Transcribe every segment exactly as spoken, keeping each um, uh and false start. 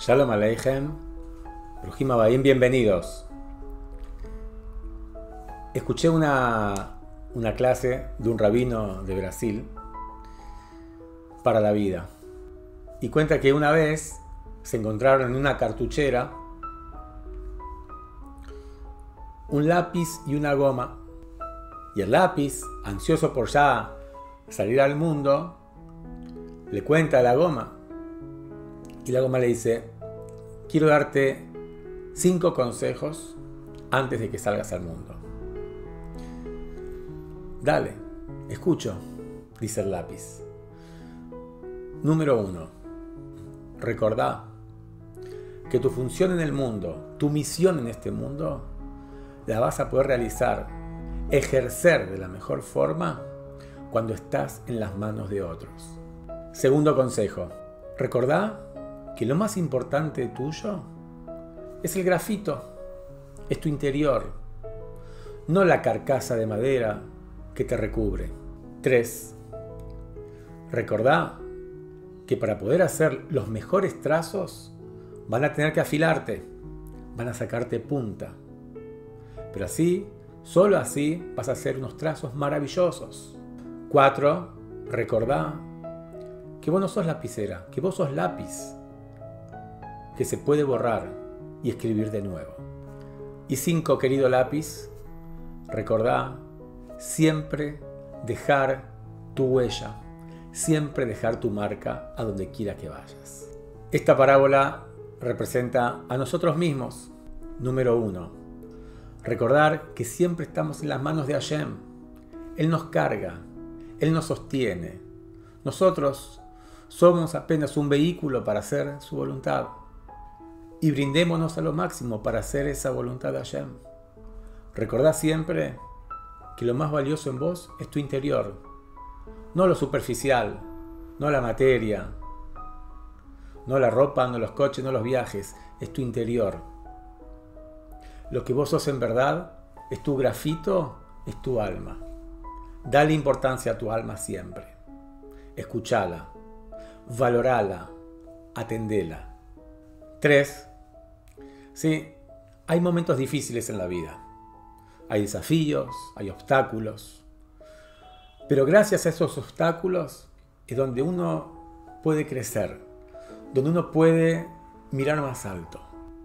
Shalom Aleichem, Bruhim Habayim, bienvenidos. Escuché una, una clase de un rabino de Brasil para la vida y cuenta que una vez se encontraron en una cartuchera un lápiz y una goma, y el lápiz, ansioso por ya salir al mundo, le cuenta a la goma, y la goma le dice: quiero darte cinco consejos antes de que salgas al mundo. Dale, escucho, dice el lápiz. Número uno, recordá que tu función en el mundo, tu misión en este mundo, la vas a poder realizar, ejercer de la mejor forma cuando estás en las manos de otros. Segundo consejo, recordá que lo más importante tuyo es el grafito, es tu interior, no la carcasa de madera que te recubre. Tres, recordá que para poder hacer los mejores trazos van a tener que afilarte, van a sacarte punta. Pero así, solo así vas a hacer unos trazos maravillosos. Cuatro, recordá que vos no sos lapicera, que vos sos lápiz, que se puede borrar y escribir de nuevo. Y cinco, querido lápiz, recordá siempre dejar tu huella, siempre dejar tu marca a donde quiera que vayas. Esta parábola representa a nosotros mismos. Número uno, recordar que siempre estamos en las manos de Hashem. Él nos carga, Él nos sostiene. Nosotros somos apenas un vehículo para hacer su voluntad. Y brindémonos a lo máximo para hacer esa voluntad de Hashem. Recordá siempre que lo más valioso en vos es tu interior, no lo superficial, no la materia, no la ropa, no los coches, no los viajes, es tu interior. Lo que vos sos en verdad es tu grafito, es tu alma. Dale importancia a tu alma siempre. Escuchala, valorala, atendela. Tres, sí, hay momentos difíciles en la vida. Hay desafíos, hay obstáculos. Pero gracias a esos obstáculos es donde uno puede crecer, donde uno puede mirar más alto.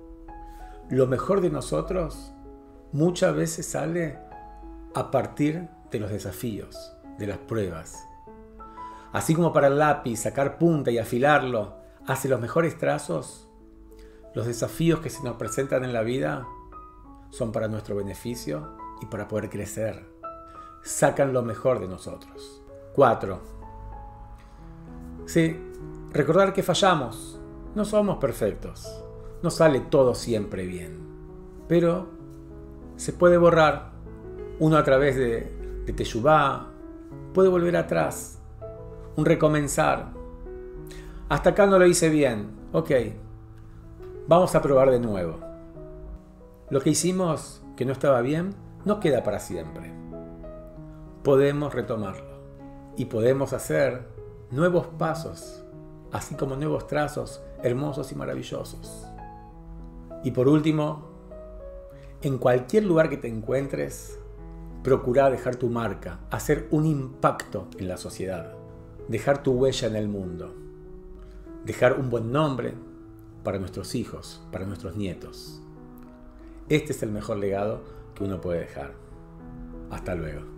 Lo mejor de nosotros muchas veces sale a partir de los desafíos, de las pruebas. Así como para el lápiz sacar punta y afilarlo hace los mejores trazos, los desafíos que se nos presentan en la vida son para nuestro beneficio y para poder crecer. Sacan lo mejor de nosotros. Cuatro. Sí, recordar que fallamos. No somos perfectos. No sale todo siempre bien. Pero se puede borrar. Uno a través de, de Teshuvá puede volver atrás. Un recomenzar. Hasta acá no lo hice bien. Ok. Vamos a probar de nuevo. Lo que hicimos que no estaba bien no queda para siempre. Podemos retomarlo. Y podemos hacer nuevos pasos, así como nuevos trazos hermosos y maravillosos. Y por último, en cualquier lugar que te encuentres, procura dejar tu marca, hacer un impacto en la sociedad, dejar tu huella en el mundo, dejar un buen nombre para nuestros hijos, para nuestros nietos. Este es el mejor legado que uno puede dejar. Hasta luego.